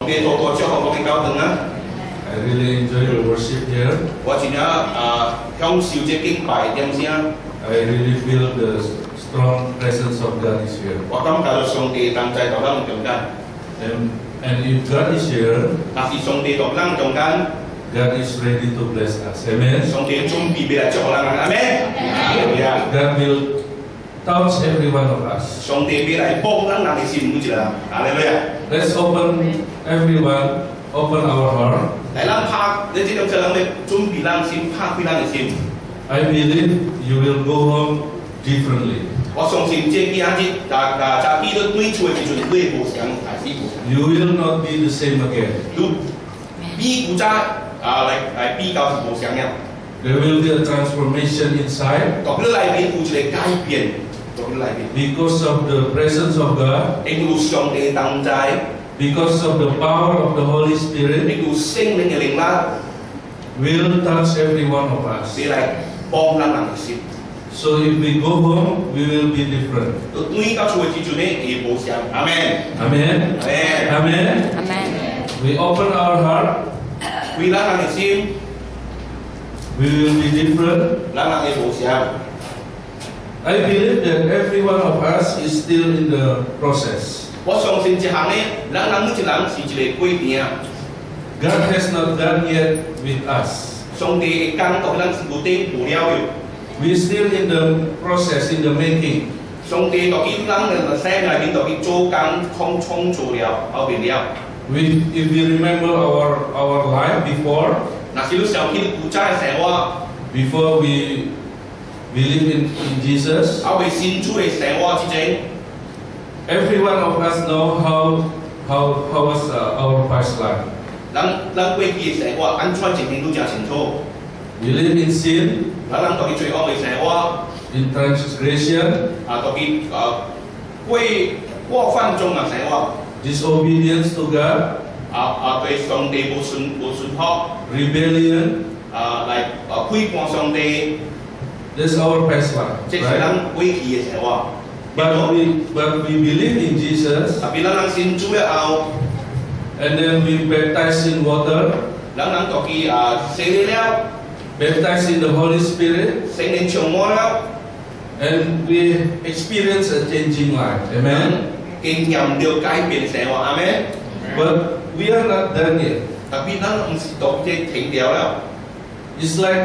帝透過祝福我嘅教堂啊！ I really enjoy the worship here. 我真係享受這敬拜點聲， I really feel the strong presence of God is here. 我感覺到上帝同在同咱中間。 And if God is here, 但是上帝同咱中間， God is ready to bless us. Amen. 上帝準備嚟祝福咱，阿們。 God will touch every one of us. 上帝要嚟幫咱人嘅心每一個人，阿們呀！ Let's everyone, open our heart. 嚟咱拍，你知道就咱要準備咱心，拍開咱嘅心。 I believe you will go home differently. 我相信這幾日，就見到對厝嘅時陣，你無相，還是無相。 You will not be the same again. 你比古早嚟比較是無相嘅。 There will be a transformation inside 當你裏邊有一個改變，當你裏邊， because of the presence of God, 因為上帝同在， because of the power of the Holy Spirit, 因為聖靈嘅靈力， will touch every one of us. 你嚟幫咱人嘅心。 So if we go home, we will be different. 對到厝嘅時陣咧，會無相。阿們， Amen. 阿們， Amen. We open our heart, 為咱人嘅心， we will be different. 咱人會無相。 I believe that every one of us is still in the process. 我相信一項咧，咱人每一人是一個過程。 God has not done yet with us. 上帝嘅工作，咱是無得無了嘅。 We're still in the process, in the making. 上帝到佢咱嘅生裏邊，到佢做工創造了，後邊了。 If we remember our life before, 嗱，是你想起古早嘅生活， before we believe in Jesus, 後邊信主嘅生活之前， every one of us know how was our past life. 咱過去嘅生活，安怎情形都真清楚。 We live in sin, 咱到佢最惡嘅生活， in transgression, 到佢過犯中嘅生活， disobedience to God, 對上帝無順服， rebellion. 嚟批判上帝， That's our past life, 即係 right? 咱過去嘅生活。 But we believe in Jesus, 特別咱信主了後， and then we baptize in water, 咱到佢洗禮了。 baptize in the Holy Spirit, 聖靈充滿了， and we experience a changing life. Amen. 經驗到改變生活，阿們。 But we are not done yet. 特別咱唔是到這停掉了， It's like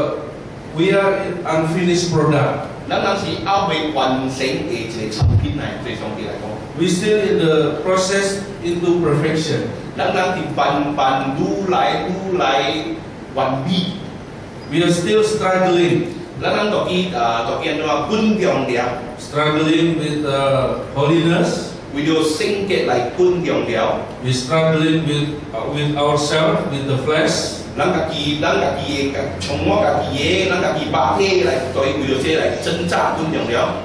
we are an unfinished product. 咱是還未完成嘅一個產品嚟，對上帝來講， We still in the process into perfection. 咱是慢愈來完美， We are still struggling, 咱到佢安怎穩重了， struggling with holiness. 為了聖潔來穩重了， We're struggling with ourselves, with the flesh. 咱家己嘅充滿家己嘅，咱家己肉體來對為了這來掙扎穩重了。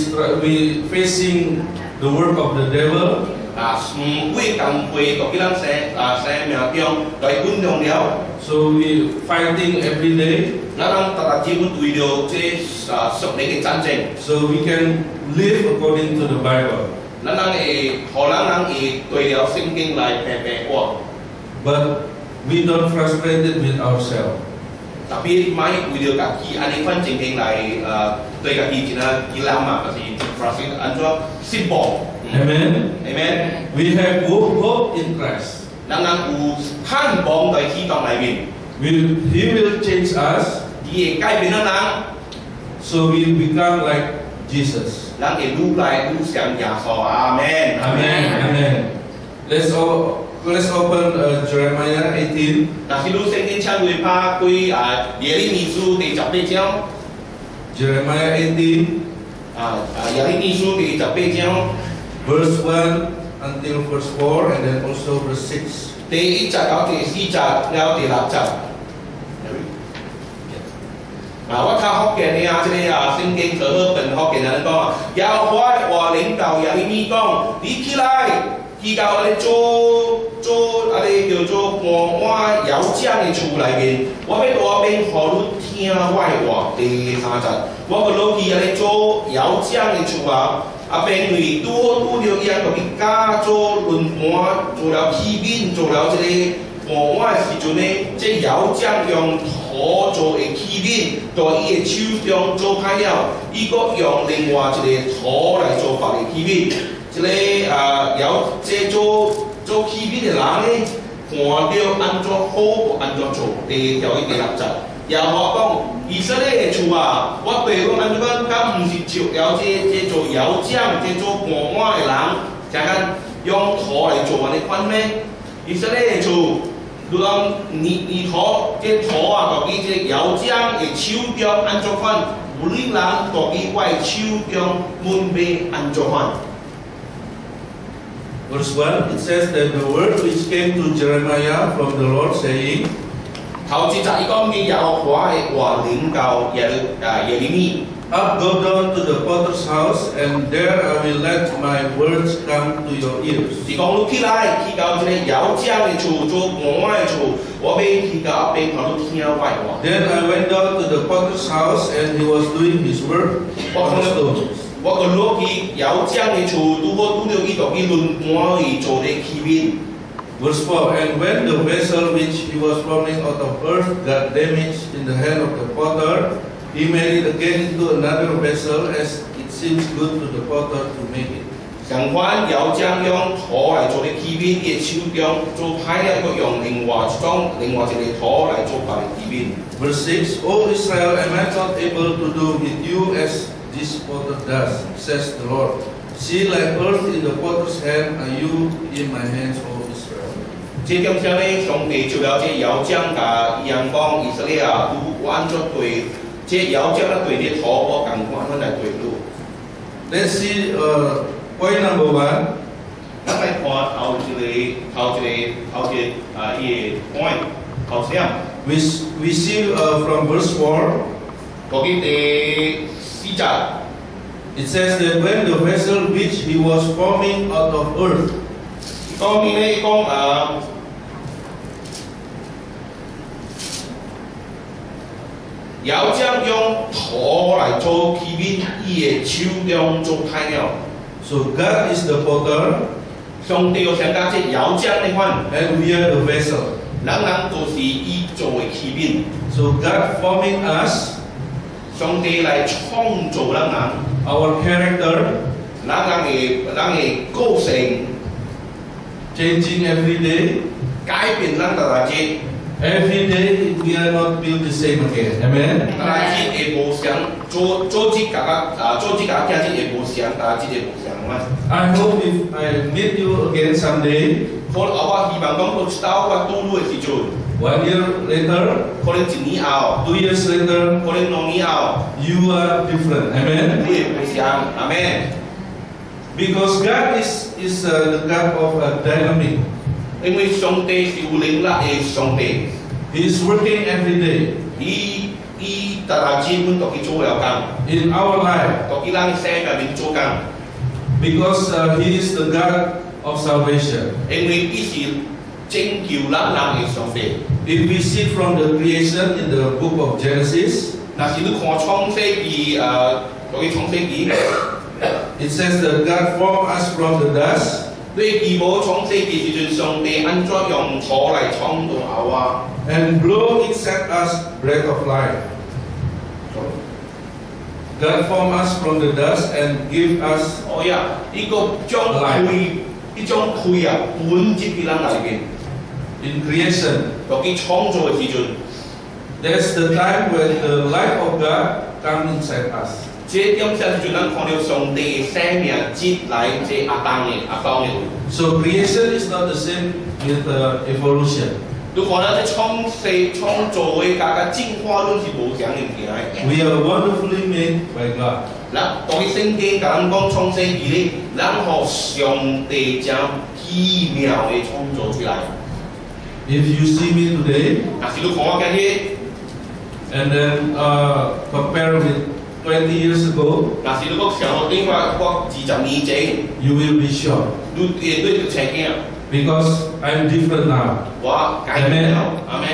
We facing the work of the devil. 每工會到佢咱生命中來穩重了。 So we fighting every day, 咱特只會為了這屬靈嘅戰爭， so we can live according to the Bible. 咱會對了聖經來平活， But we don't frustrate it with ourselves. 特別唔係為了家己安尼款情形來對家己真係幾難嘛，就是frustrate安怎失望。 Amen. Amen。 We have hope in Christ. 咱有盼望在基督裏面， He will change us, 佢會改變咱人， so we become like Jesus. 咱會愈來愈像耶穌。阿門。 Amen. Amen. Let's open Jeremiah 18. 但是你聖經請會拍開耶利米書第18章， Jeremiah 18, 耶利米書第18章。 verse 1 until verse 4, and then also verse 6. 第1節到第4節，了第6節。我較福建嘅這個聖經科學本福建人講，耶和華話領導耶利米講，你起來，去到做叫做搬窯匠嘅厝內面，我要大便互你聽我嘅話。第3節，我要落去做窯匠嘅厝啊， 便为拄了伊啊，就去加做轮盘，做了器皿，做了这个盘碗的时阵呢，这窑匠用土做的器皿，在伊的手中做歹了，伊阁用另外一个土来做别的器皿。这个这做器皿的人呢，看到安怎好就安怎做。第条第6节。也话讲，以色列的厝啊，我爸讲安怎讲，敢毋是照了这做窑匠、这做盘碗的人，才敢用土来做安尼款咩？以色列的厝，如讲泥土，这土啊，就伫这窑匠的手中安怎款，有哩人就伫我的手中问要安怎款。 Verse 1, it says that the word which came to Jeremiah from the Lord saying, 頭節就伊講嘅耶和華嘅話領教耶利米。 Up, go down to the potter's house, and there I will let my words come to your ears. 是講你起來，去到這個窯匠嘅厝，做盤碗嘅厝，我要去到阿邊看你聽我話。 Then I went down to the potter's house, and he was doing his work on the stones. 我個落去窯匠嘅厝，拄了伊就去輪盤去做啲器皿。 Verse 4, and when the vessel which he was forming out of earth got damaged in the hand of the potter, he made it again into another vessel as it seems good to the potter to make it. 相反，窯匠用土來做啲器皿，伊手中做歹了，佢用另外一個土來做別嘅器皿。 Verse 6, O Israel, am I not able to do with you as this potter does, says the Lord. See, like earth in the potter's hand are you in my hands, O Israel. 這點上呢，上帝就了這窯匠甲伊人講，以色列啊，有按照對，這窯匠咧對啲土，我共款款來對路。 Let's see point number 1. 咱來看頭一個point，頭先。 We see from verse 4. 嗰啲第4節。 It says that when the vessel which he was forming out of earth. 當面咧講窯匠用土來做器皿，伊嘅手中做歹了。 So God is the potter. 上帝有想講即窯匠呢款 ，and we are the vessel. 人都是伊做嘅器皿。 So God forming us. 上帝來創造人， our character. 人嘅個性 changing every day. 改變人大節。 Every day we are not built the same again. Amen. 大節會無相，做節家聽節會無相，大節會無相嘛。 I hope if I meet you again someday. 可能我希望講到一道我拄路嘅時陣。 1 year later. 可能1年後。 2 years later. 可能2年後。 You are different. Amen. 你會無相。Amen. Because God is the God of dynamic. 因為上帝是有靈力嘅上帝。 He is working every day. 伊大節本都去做了工。 In our life. 都去人嘅生命面做工。 Because He is the God of salvation. 因為伊是拯救人嘅上帝。 If we see from the creation in the book of Genesis. 那是你看創世記對創世記。 It says that God formed us from the dust. 對基本創世記時陣，上帝安怎用土來創造亞娃 ，and blow inside us breath of life. God formed us from the dust and give us. 哦呀，呢個將氣啊，本接喺人裏邊。 In creation. 到佢創造嘅時陣 ，that's the time when the life of God comes inside us. 這點上就能看到上帝嘅生命接來這亞當嘅。 So creation is not the same with evolution. 你看到這創造嘅個進化論是無相嘅嘢。 We are wonderfully made by God. 嗱，當聖經講創世記咧，然後上帝將奇妙嘅創造出來。 If you see me today, 但是你看我今日 ，and then compare with 20 years ago, 但是如果想我另外我20年前 you will be shocked. 你對條情景 Because I'm different now. 我改變了，阿們。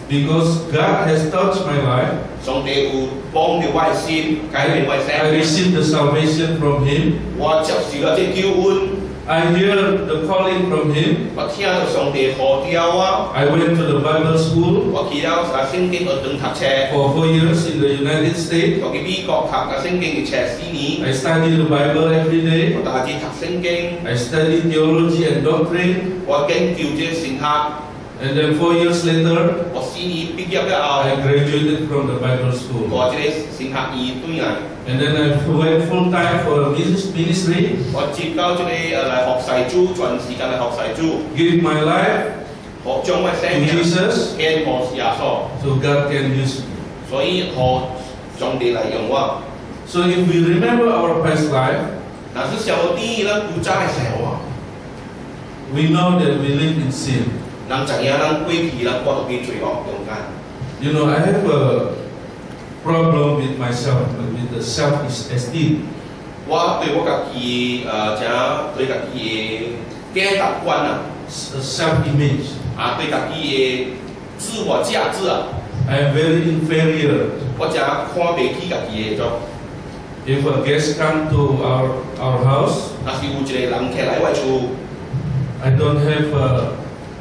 because God has touched my life. 上帝有幫到我的心，改變我的 I 生命。 received the salvation from Him. 我接受了這救恩， I hear the calling from Him. 我聽到上帝呼召我。 I went to the Bible school 我去了聖經學堂讀冊， for 4 years in the United States. 我去美國讀聖經嘅冊4年。 I studied the Bible every day. 我大致讀聖經， I studied theology and doctrine. 我研究這神學。 And then 4 years later, 我4年畢業了後， I graduated from the Bible school. 我這個神學院對啊， And then I went full time for ministry, 我接到這個嚟學世主，全時間嚟學世主， give my life 學將我 to 生命 Jesus 獻給耶穌， so God can use me. 所以學上帝嚟用我。 So if we remember our past life, 但是小弟咧古早嘅時候啊， we know that we live in sin. 人怎樣人過去咧過到去罪惡中間。 You know, I have a problem with myself, with the self-esteem. 我對我自己對自己嘅價值觀啊， Self-image. 對自己嘅自我價值啊， I am very inferior. 我真看不起自己嘅咗。 If a guest come to our house, 若是有一個人客來我厝， I don't have a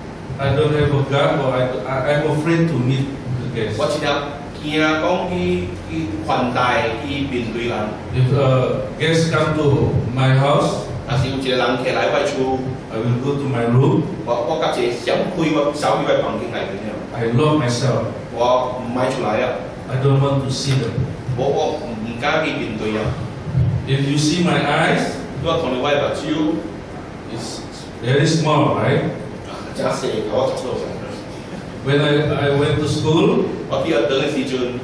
God, or I'm afraid to meet the guest. 我真係驚講去款待去面對人。 If a guest come to my house, 若是有一個人客來我厝， I will go to my room. 我甲一個閃開我手入去房間內面， I lock myself. 我唔買出來啊！ I don't want to see them. 我唔敢去面對啊！ If you see my eyes, 我同你我目睭， it's very small, right? 真細，我做到成。 When I went to school, 我去學堂嘅時陣，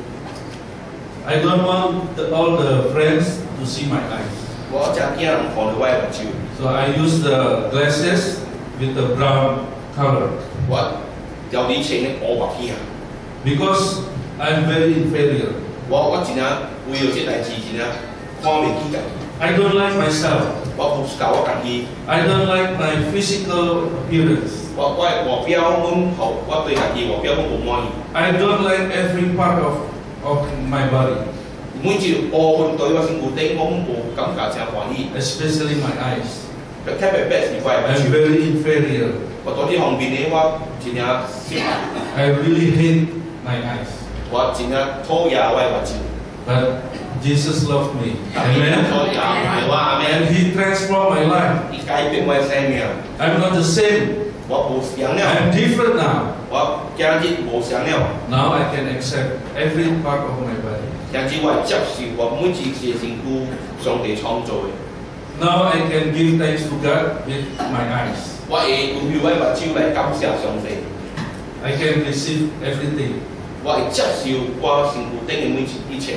I don't want all the friends to see my eyes. 我真驚人看到我嘅目睭， So I use the glasses with the brown color 我有啲穿嘅烏白起啊！ because I'm very inferior. 我真係為咗這代志真係看唔起自己， I don't like myself. 我唔夠我自己， I don't like my physical appearance. 我嘅外表滿好，我對自己外表滿唔滿意。 I don't like every part of my body, 每一部分對我身體我冇感覺真歡喜， especially my eyes. 特別是我嘅目 I'm 睭。 very inferior. 我到呢方面咧，我真係失敗， I really hate my eyes. 我真係討厭我嘅目睭。 But Jesus loved me. 但係 Amen. 討厭係我阿 And 妹， He transformed my life. 佢改變我嘅生命。 I'm not the same. 我無相了， I'm different now. 我今日無相了， Now I can accept every part of my body. 甚至我接受我每一個身軀上帝創造嘅。 Now I can give thanks to God with my eyes. 我會用我嘅目睭來感謝上帝， I can receive everything. 我會接受我身軀頂嘅每一切。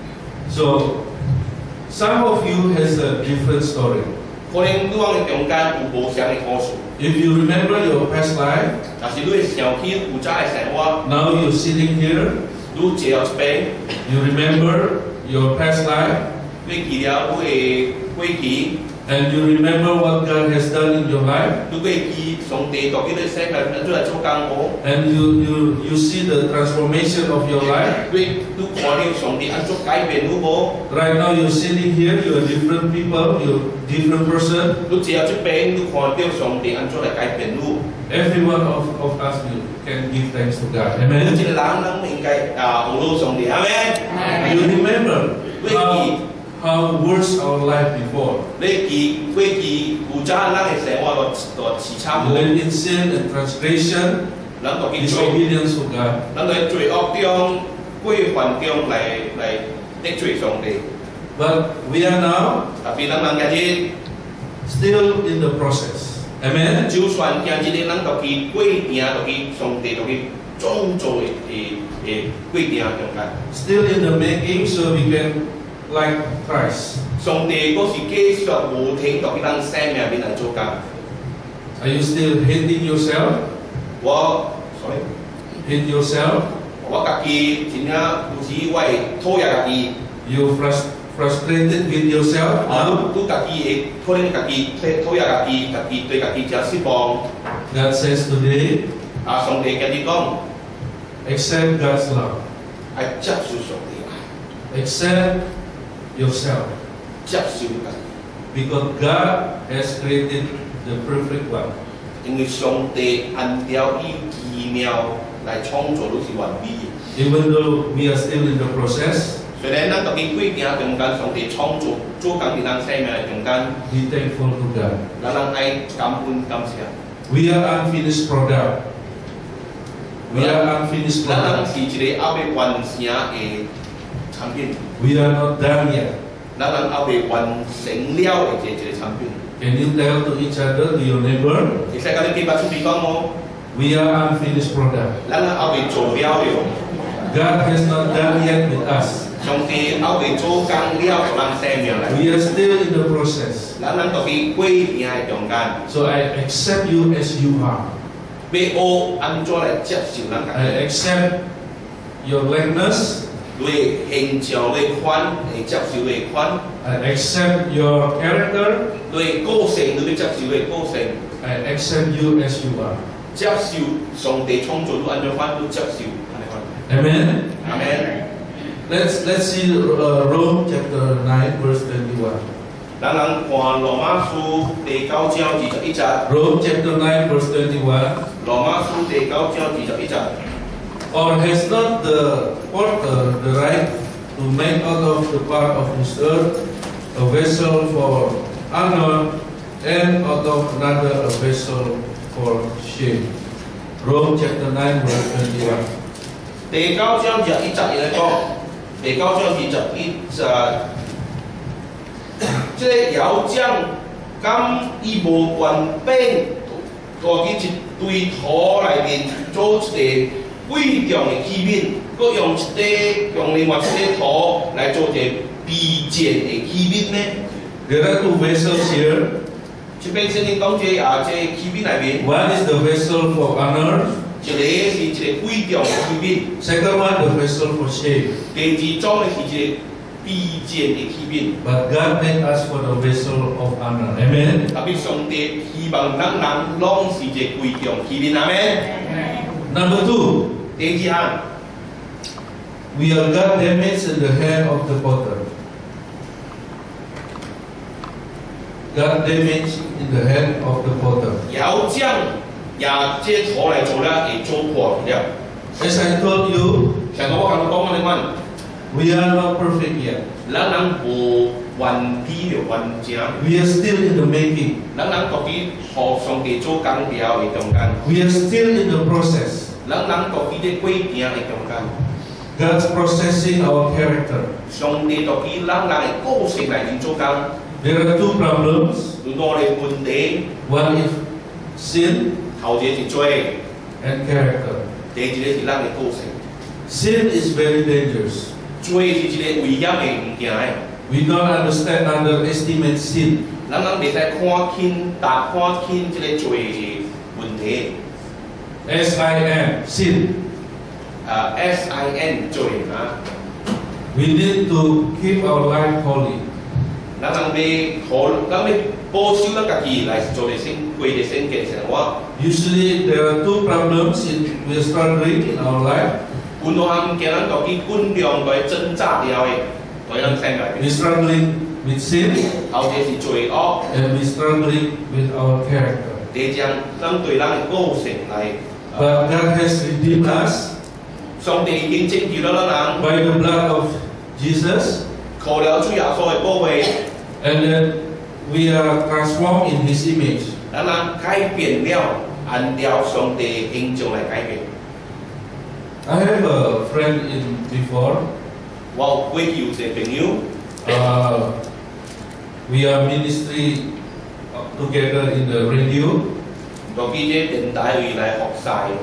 So some of you has a different story. 可能你往嘅中間有無相嘅故事， If you remember your past life, 但是你會想起有早嘅生活， now you're sitting here, 你坐喺一邊， you remember your past life, 你記了你嘅過去， and you remember what God has done in your life, 你過去上帝到你嘅生命做嚟做工課， and you see the transformation of your life. 你看到上帝按做改變你無？ Right now you're sitting here, you're different people, you're different person. 你坐喺一邊，你看到上帝按做嚟改變你。 Every one of us can give thanks to God. 每 Amen. 一個人都應該榮耀上帝，阿們。 You remember how worse our life before. 你記過去有早人嘅生活就似差唔 We 多， live in sin and transgression, 人就去罪， disobedience to God. 人喺罪惡中、規範中嚟得罪上帝。 But we are now 特別人今日， still in the process. Amen. 就算今日人就去過程，就去上帝就去創造嘅過程中間， Still in the making, so we can like Christ. 上帝嗰時繼續無停就去咱生命面嚟做工。 Are you still hating yourself? sorry， Hate yourself? 我家己真正有時我會討厭家己。 You frustrated with yourself now? 都家己會可能家己討厭家己對家己真失望。 God says today, 上帝今日講， accept God's love, 係接受上帝愛， accept yourself, 接受自己， because God has created the perfect one. 因為上帝按照伊奇妙來創造都是完美嘅。 Even though we are still in the process, 雖然咱當今過程中間，上帝創造做工喺咱生命嘅中間， be thankful to God. 咱愛感恩感謝。 We are unfinished product. We are unfinished 咱 product. 是一個還未完成嘅產品， We are not done yet. 咱還未完成了嘅一個產品。 Can you tell to each other, to your neighbor, 其實嗰啲幾百出邊講冇， we are unfinished product. 咱還未做了嘅， God has not done yet with us. 上帝還未做工了，互咱生命嚟。 We are still in the process. 咱當今過程嘅中間， So I accept you as you are. 要學安怎來接受咱家己。 I accept your likeness. 對形象對款嚟接受對款， I accept your character. 對個性對接受對個性， I accept you as you are. 接受上帝創造都按照款都接受安尼款。 Amen. 阿們， Let's see Rome chapter 9 verse 21. 咱人看羅馬書第9章21節， Rome chapter 9 verse 21. 羅馬書第9章21節。 Or has not the porter the right to make out of the part of his earth a vessel for honor and out of another a vessel for shame? Rome chapter 9 verse 21. 第9章21節嚟講，第9章21節，即係有將咁伊無權柄，個佢一堆土內面做一個貴重嘅器皿，佮用另外一個土來做一個卑賤嘅器皿呢？ There are two vessels here. 這邊聖經講這器皿內面， One is the vessel for honor. 一個是一個貴重嘅器皿， Second one, the vessel for shame. 第二種嘅是一個卑賤嘅器皿。 But God made us for the vessel of honor. Amen. 特別上帝希望咱人攏是一個貴重器皿，阿們。 Number two, 第二項， we are God damaged in the hand of the potter. God damaged in the hand of the potter. 有將也這土來做了，會做破了。 As I told you, 像我剛剛講嘅款， we are not perfect yet. 咱人無完美了完整， We are still in the making. 咱人獨己互上帝做工了嘅中間， We are still in the process. 咱人獨己咧過程嘅中間， God's processing our character. 上帝獨己咱人嘅個性來面做工， There are two problems. 有兩個問題， One is sin 頭一個是罪， and character. 第二個是咱嘅個性。 Sin is very dangerous. 罪是一個危險嘅物件嘅， We don't underestimate sin. 咱人袂使看輕這個罪嘅問題。 S-I-N, sin. SIN 罪啊， We need to keep our life holy. 咱要保守咱家己來做啲過啲聖潔生活。 Usually there are two problems we are struggling in our life. 有兩項物件咱家己盡量來掙扎了嘅，在咱生內 We're 面。 struggling with sin 頭一個是罪惡， and we're struggling with our character. 第二項咱對咱嘅個性來。 But God has redeemed us 上帝已經拯救咗咱人， by the blood of Jesus, 靠了主耶穌嘅保護， and then we are transformed in His image. 咱人改變了，按照上帝嘅形象來改變。 I have a friend before. 我過去有一個朋友， We are ministry together in the radio. 到記者電台會來學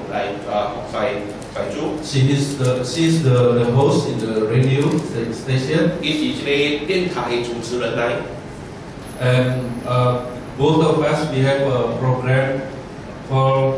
習主。 She's the host in the radio station, 佢是一個電台嘅主持人嚟。 and both of us we have a program called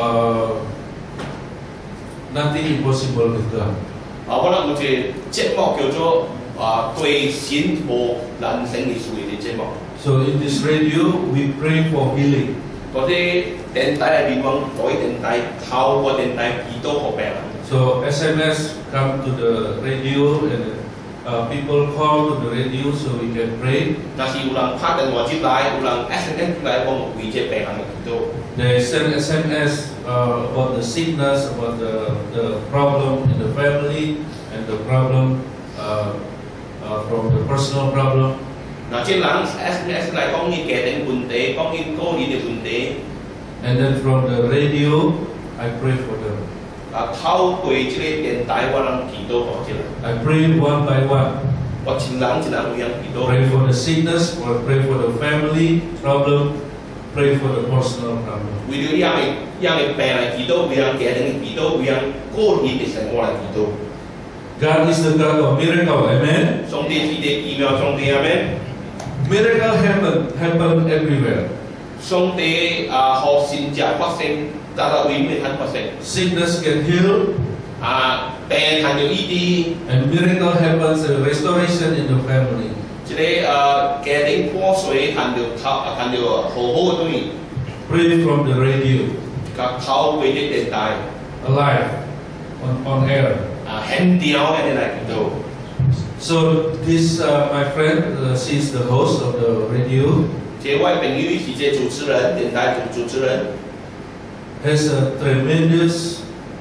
Nothing Impossible with God. 我哋有一個節目叫做對神無難成嘅事嘅節目。 So in this radio we pray for healing. 嗰啲電台裏面講，嗰啲電台透過電台祈禱給病人。 So SMS come to the radio and people call to the radio so we can pray. 那是有人拍电話接來，有人 SMS 來講為這病人嚟祈禱。 They send SMS about the sickness, about the problem in the family, and the problem from the personal problem. 嗱，即人 SMS 嚟講伊家庭問題，講伊個人嘅問題。 And then from the radio, I pray for them. 啊，透過即個電台，我能祈禱for即人。 I pray one by one. 我一人有樣祈禱。 Pray for the sickness, or pray for the family problem, pray for the personal problem. 為了讓嘅病嚟祈禱，為讓家庭嚟祈禱，為讓個人嘅生活嚟祈禱。 God is the God of miracle, amen? 上帝是啲奇妙上帝，阿們。 Miracle happen everywhere. 上帝學善者發生，但係永遠係發生。 Sickness get healed, 病係要醫治， and miracle happens and restoration in the family. 即個家庭破碎係要好好對， Pray from the radio, 個透過啲電台 alive, on air. 很調嘅嚟祈禱。 So this my friend, she's the host of the radio, 這位朋友是這主持人，電台主持人， has a tremendous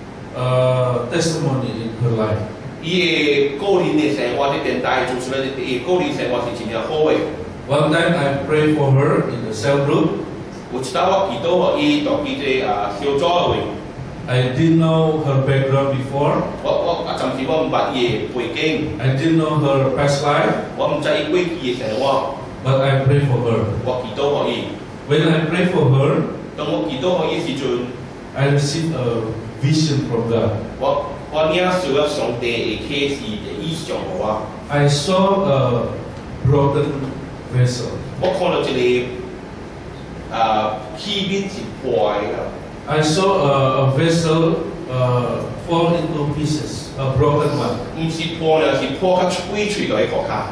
testimony in her life. 伊個人嘅生活，啲電台主持人嘅個人生活是真係好嘅。 One time I prayed for her in the cell group. 有一道我祈禱我伊到佢哋小組位， I didn't know her background before. 我暫時我唔捌伊嘅背景， I didn't know her past life, 我唔知伊過去嘅生活， but I prayed for her. 我祈禱我伊。 When I prayed for her, 當我祈禱我伊時陣， I received a vision from God. 我領受咗上帝嘅啟示嘅意象給我。 I saw a broken vessel. 我看到一個器皿是破嘅， I saw a vessel fall into pieces, a broken one. 唔是破嘅，是破到碎碎到一個卡。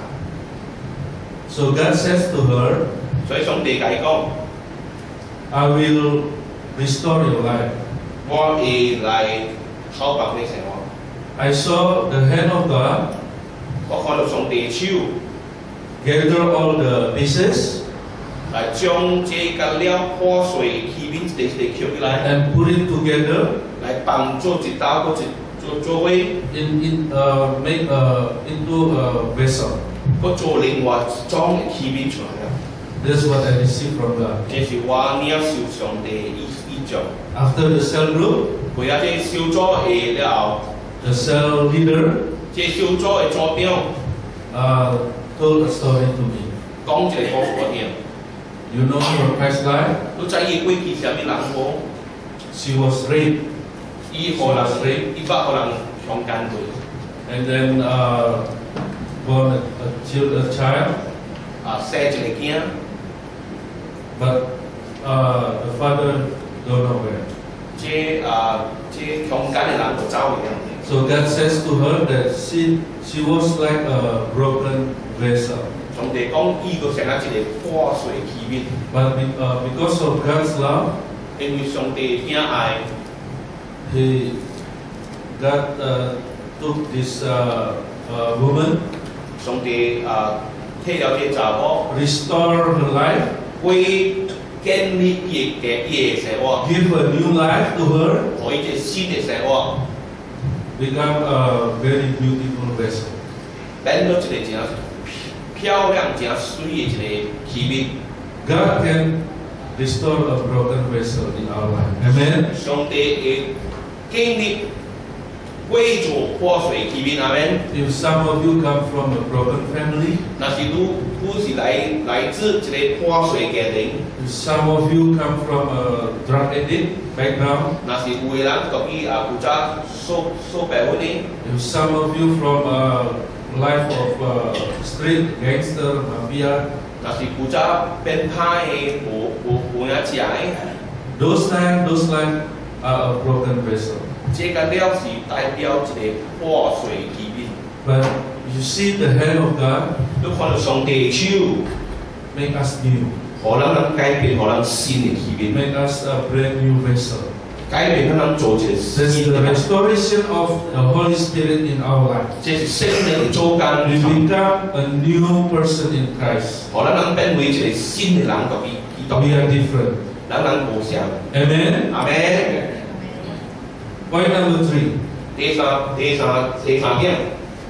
So God says to her, 所以上帝甲伊講， I will restore your life. 我會來討白你生活。 I saw the hand of God 我看到上帝嘅手 gather all the pieces 來將這個了破碎嘅器皿一個一個捡起來， and put it together 來幫助一道個一座位， make into a vessel. 個做另外一種嘅器皿出來了。 That's what I received from God. 這是我領受上帝嘅意象。 After the cell group, 為咗這小組嘅了後， the cell leader 這小組嘅組長 told a story to me. 講一個故事我聽。 You know her past life? 你知伊過去是啥物人無？ She was raped 伊互人伊捌互人強姦過， and then born a child, 生一個囝， but the father don't know where. 這強姦嘅人就走去樣。 So God says to her that she was like a broken vessel. 上帝講伊個成一個破碎嘅器皿， But because of God's love, 因為上帝嘅愛， God took this woman, 上帝替了這查某， restore her life, 會建立伊嘅生活， give a new life to her, 可以一個新嘅生活， become a very beautiful vessel. 變咗一個真漂亮、真水嘅一個器皿。 God can restore a broken vessel in our life. Amen. 上帝會建立貴族破碎器皿，阿們。 If some of you come from a broken family, 那是你是來自一個破碎家庭， if some of you come from a drug addict background, 那是有的人屬於負責所病嗰啲， if some of you from a life of street gangster, mafia, 那是負責變態嘅無影食嘅， those life are a broken vessel. 這個了是代表一個破碎器皿。 But you see the hand of God 你看到上帝嘅手， make us new, 可能能改變，可能新嘅器皿， make us a brand new vessel. 改变咱做一个 That's 新 the 的， restoration of the Holy Spirit in our life. 这是圣灵的做工， We become a new person in Christ. 互咱能变为一个新的人，到基督 We are different. 咱人无相。 Amen. 阿妹， Point number 3. 第三点，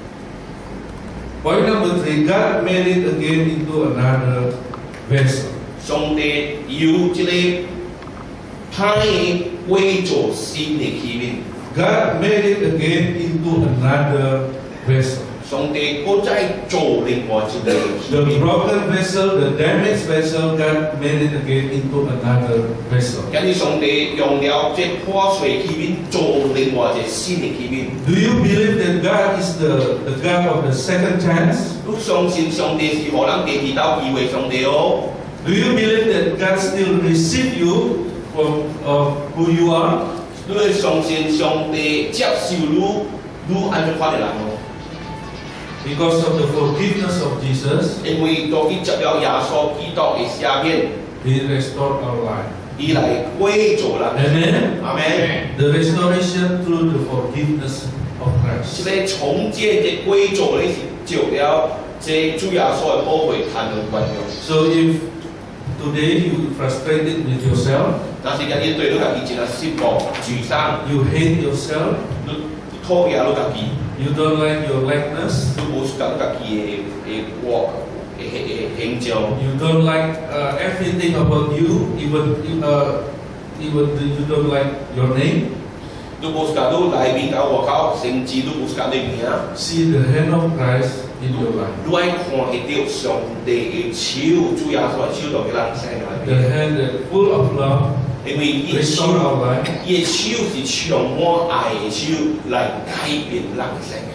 Point number 3. God made it again into another vessel. 上帝有这个派为做新的器皿， God made it again into another vessel. 上帝搁再做另外一个器 The 皿。 broken vessel, the damaged vessel, God made it again into another vessel. 因為上帝用了這破碎器皿做另外一個新的器皿。 Do you believe that God is the God of the second chance? 你相信上帝是可能第二道機會上帝哦？ Do you believe that God still receive you from who you are? 你相信上帝接受你按照款的人哦？ Because of the forgiveness of Jesus, 因為當佢接了耶穌基督嘅赦免， He restored our life. 以來歸做人。 Amen. 阿妹， The restoration through the forgiveness of 這 Christ. 個重建嘅歸做呢是照了這主耶穌嘅寶血談到關用。 So if today you frustrated with yourself, 但是今日對你家己真係失望、沮喪， you hate yourself, 你討厭你家己。 you don't like your likeness, 都冇感覺嘅活嘅形象， you don't like everything about you, even you don't like your name. 都冇感到內面嘅外口，甚至都冇感到名。 See the hand of Christ in your life. 你愛看到上帝嘅手，主耶穌嘅手度嘅人生裏 The 面， hand that full of love, 因為伊嘅手， restore our life. 伊嘅手是充滿愛嘅手來改變人生嘅。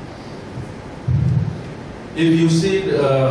If you see,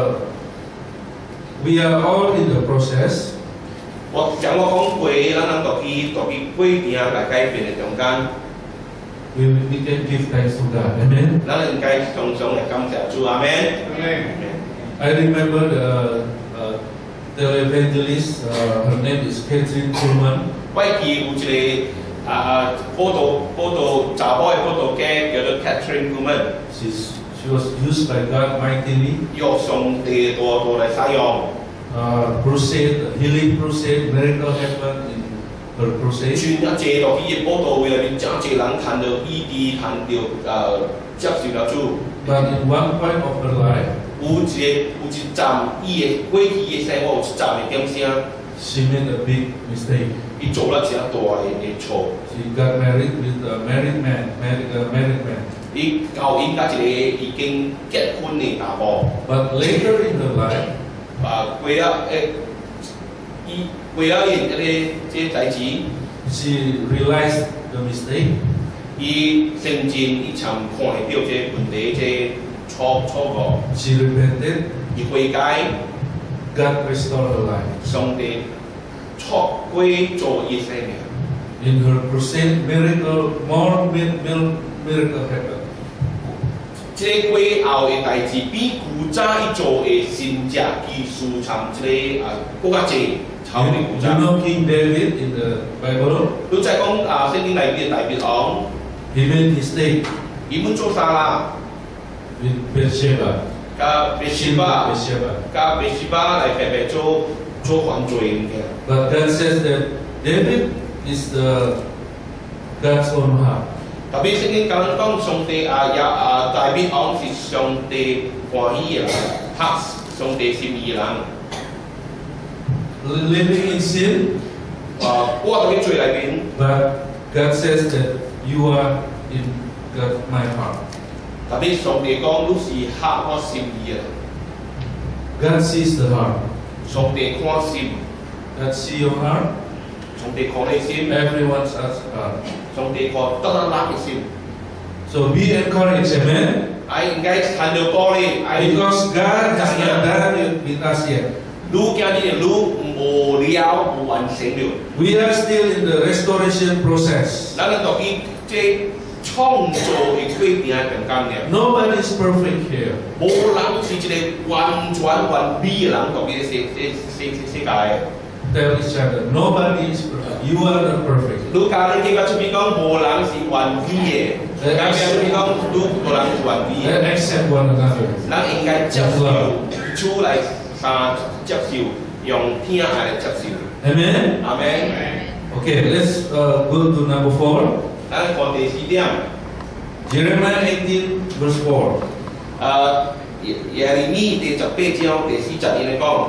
we are all in the process. 我講過，咱能到去幾年來改變嘅中間， We can give thanks to God. Amen. 咱應該常常嚟感謝主，阿們。 I remember the evangelist, her name is Catherine Kuhlman. 我記有一個報道查某嘅報道家叫做 Catherine Kuhlman， She was used by God mightily. 用上帝多來使用。 Crusade, healing crusade, miracle happened in her crusade. 全一借到佢嘅報道會裏面，真濟人談到醫治，談到接受了主。 But in one point of her life, 有一站，伊嘅過去嘅生活有一站嘅點聲， she made a big mistake. 伊做了一個大嘅錯。 She got married with a married man. 伊交應該一個已經結婚嘅阿婆。 But later in her life, 為了因這代志， she realized the mistake. 伊甚至伊尋看到這問題，這錯誤， She repented. 伊悔改， God restored her life. 上帝錯歸做伊生命。 In her crusade, more miracle happened. 這過後嘅代志比古早伊做嘅新隻技術參這個更加濟，超過古 You 早。 know King David in the Bible? 你再講聖經裏邊大別王， He made mistake 伊們做啥啦？ with Bathsheba. 甲別是巴， Bathsheba. 甲別是巴來白白做犯罪嘅。 But God says that David is God's own heart. 特別聖經講上帝大別王是上帝歡喜嘅人，合上帝心意嘅人。 Living in sin, 我喺罪裏邊。 but God says that you are in my heart. 特別上帝講，你是合我心意嘅。 God sees the heart. 上帝看心， God see your heart. 上帝看你心， Everyone's heart. 上帝看得人嘅心。 So be encouraged, amen. 應該談到玻璃， Because God has not done it with us yet. 你今日你無了無完成了， We are still in the restoration process. 咱哋讀伊即創造嘅規定係咁嘅。 Nobody is perfect here. 冇人是一個完全完美嘅人，讀呢個世界。 tell each other, nobody is perfect. You are not perfect. 路加呢經個出邊講無人是完美嘅，加邊出邊講無人是完美嘅。 Accept one another. 人應該接受，出來接受，用聽愛嚟接受。 Amen. 阿們。 Okay, let's go to number 4. 咱看第四點。 Jeremiah 18 verse 4. 耶利米第18章第4節嚟講。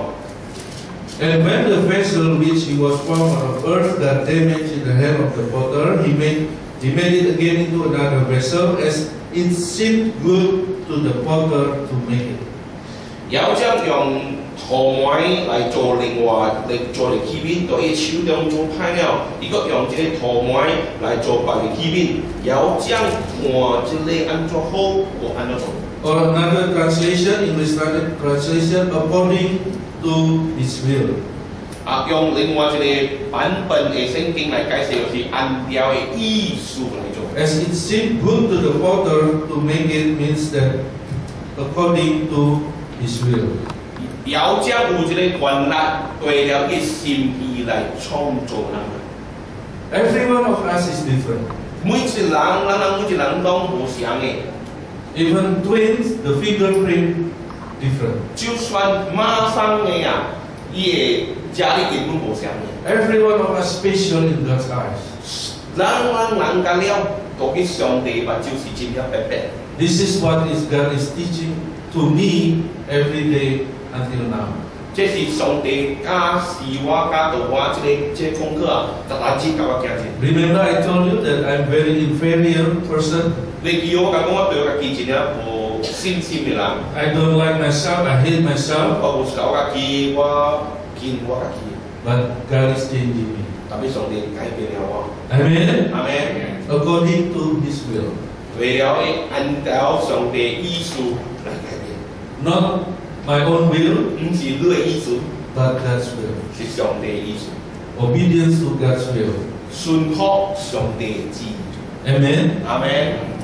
And when the vessel which he was formed out of earth got damaged in the hand of the potter, he made it again into another vessel, as it seemed good to the potter to make it. 有將用陶麥嚟做另外嚟做嚟起邊，在伊手中做歹了，如果用這個陶麥嚟做別嘅起邊，有將看這個安怎好或安怎做。 Or another translation, English translation, according to his will. 用另外一個版本嘅聖經嚟解釋，就是按照嘅意思嚟做。 As it seemed good to the potter to make it means that according to his will. 有將有一個權力，為了佢心意嚟創造人。 Every one of us is different. 每一個人，每一個人都唔相嘅。 Even twins, the fingerprint different. 就算孖生嘅人，伊嘅家裡根本唔相嘅。 Every one of us special in God's eyes. 人甲了，到去上帝目睭是真正白白。 This is what God is teaching to me every day until now. 這是上帝教示我教導我這功課啊，就來指教我行前。 Remember, I told you that I'm very inferior person. 你叫我講我對我家己真係無信心嘅人， I don't like myself. I hate myself. 我有時候我家己，我見我家己， But God is changing me. 特別上帝改變了我。 Amen. 阿們， According to His will, 為了按照上帝意思來改變， not my own will, 唔是你嘅意思， but God's will. 是上帝嘅意思， Obedience to God's will. 順服上帝嘅旨意。 Amen. 阿們。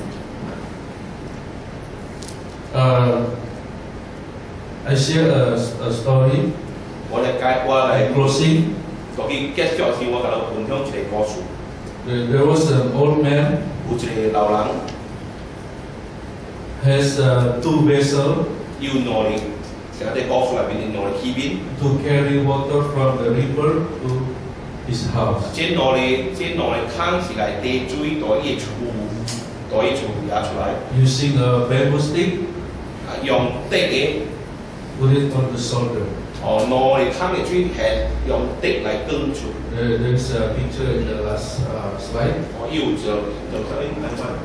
I share a story 我嚟 closing. 所以結束時，我甲你分享一個故事。 There was an old man 有一個老人， has two vessels 要攞嚟，成日啲故事裏邊攞嚟起邊， to carry water from the river to his house. 即攞嚟坑是嚟地水到伊厝也出來， Using a bamboo stick, 用竹嘅， put it on the shoulder. 攞嚟坑嘅水係用竹嚟耕出。 There's a picture in the last slide. 要就可以睇翻。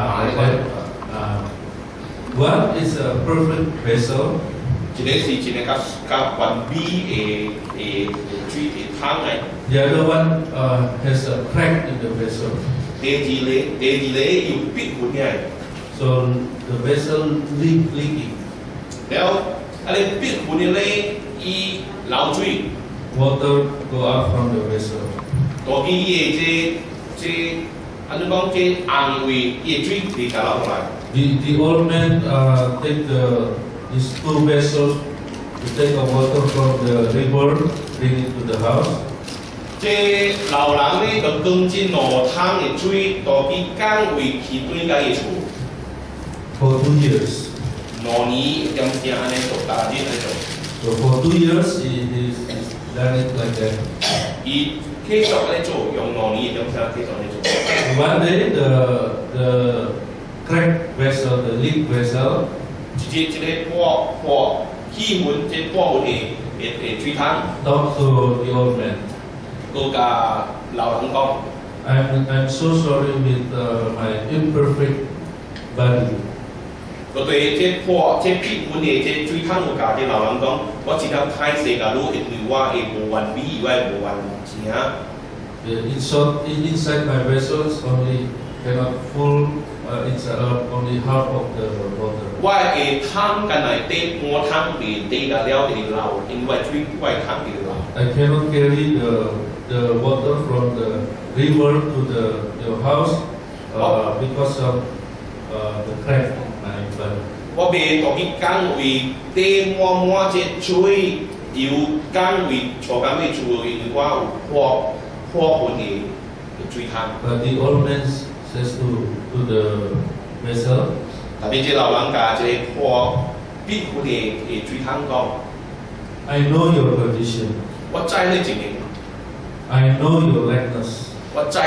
One is a perfect vessel. 一個是一個較完美嘅水嘅坑嚟， The other one has a crack in the vessel. 第二個要逼滿嘅， So the vessel leaking. 然後你逼滿嘅咧，伊流水。 Water go out from the vessel. 多啲嘢安怎講？紅位嘢水嚟搞落來。 The old man take these two vessels to take the water from the river, bring it to the house. 這老人咧就當真攞湯嘅水，到啲崗位去對家嘅厝， For 2 years. 兩年點先安尼做，大啲嚟做。 So for 2 years, he's done it like that. 伊繼續嚟做，用兩年點先繼續嚟做。 One day, the cracked vessel, the leak vessel, 一個破氣門，即破門嘅水湯， talked to the old man. 個甲老人講。 I'm so sorry with my imperfect body. 個對這屁股嘅這水桶有甲啲老人講，我真係歹勢甲你，因為我係無完美，以外無完整。 Inside my vessels only cannot full inside only half of the water. 我嘅湯間內底半湯未底甲了係流，因為水我嘅湯係流。 I cannot carry the water from the river to your house because of the crack in my body. 我未到去崗位底滿這水由工为做工为做，因为我有破分的水汤。 But the old man says to the vessel, 特别这老人家这个破必分的水汤讲， I know your condition. 我知你情形， I know your likeness. 我知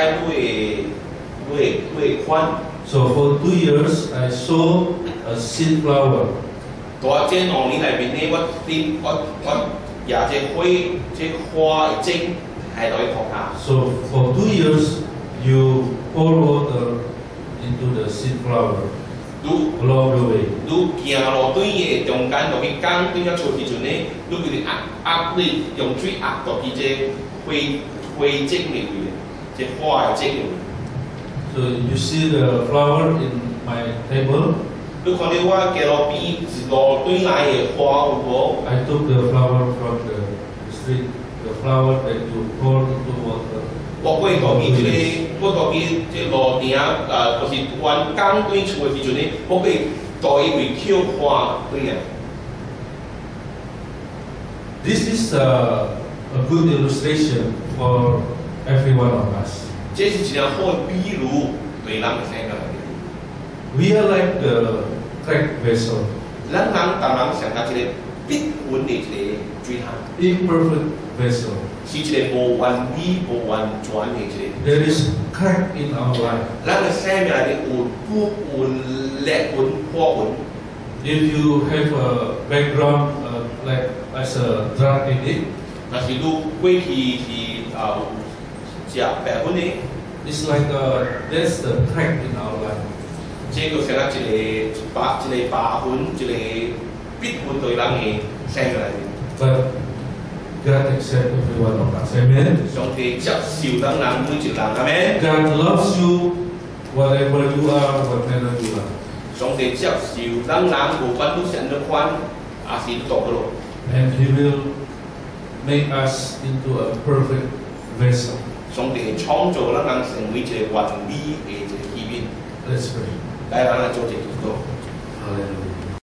你宽。 So for 2 years, I saw a seed flower. 大这2年内面呢，我也这花的茎系落去放下。 So for 2 years, you pour water into the seed flower 如 along the way. 如行路对的中间，落去工对了出时阵呢，如佢哋压力用水压落去这花茎里面，这花的茎里面。 So you see the flower in my table. 你看到我街路边一路对来的花有无？ I took the flower from the street, the flower that you pour into water. 我过到去这路顶就是弯工对厝的时阵呢，我过到伊为捡花对啊。 This is a good illustration for every one of us. 这是一件好的比喻，对人会生个来。 We are like the cracked vessel, 咱人当人想到一个必稳的一个水塘， imperfect vessel. 是一个无完美、无完全的一个。 There is crack in our life. 咱嘅生命里有不稳、裂稳、破稳。 If you have a background like as a drug addict, 但是你过去是食白粉的， it's like that's the crack in our life. 这个成了一个白粉、一个必稳对人嘅生命里。 But God accepts every one of us. Amen. 上帝接受咱人每一人，阿咩？ God loves you whatever you are, whatever you are. 上帝接受咱人，无管你是安怎款，也是你做不落。 And He will make us into a perfect vessel. 上帝會創造咱人成為一個完美嘅一個器皿。 Let's pray. 來，咱來做一個禱告。